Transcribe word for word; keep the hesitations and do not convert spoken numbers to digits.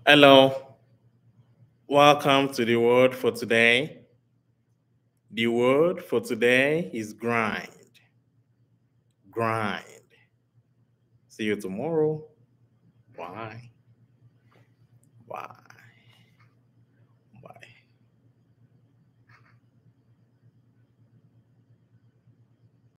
Hello, welcome to the word for today. The word for today is grind. Grind. See you tomorrow. Bye. Bye.